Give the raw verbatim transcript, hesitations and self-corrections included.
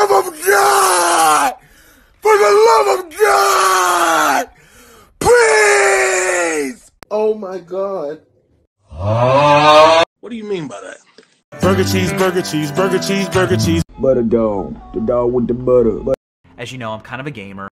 love of God! For the love of God! Please! Oh my God. What do you mean by that? Burger, cheese, burger, cheese, burger, cheese, burger, cheese. Butter dog. The dog with the butter. As you know, I'm kind of a gamer.